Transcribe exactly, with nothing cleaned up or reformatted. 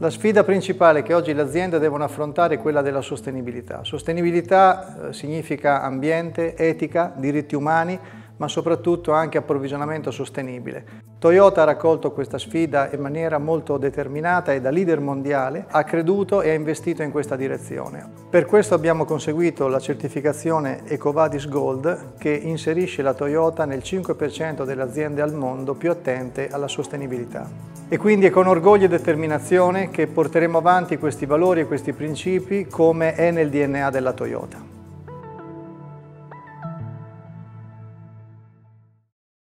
La sfida principale che oggi le aziende devono affrontare è quella della sostenibilità. Sostenibilità eh, significa ambiente, etica, diritti umani, ma soprattutto anche approvvigionamento sostenibile. Toyota ha raccolto questa sfida in maniera molto determinata e da leader mondiale ha creduto e ha investito in questa direzione. Per questo abbiamo conseguito la certificazione EcoVadis Gold, che inserisce la Toyota nel cinque per cento delle aziende al mondo più attente alla sostenibilità. E quindi è con orgoglio e determinazione che porteremo avanti questi valori e questi principi come è nel D N A della Toyota.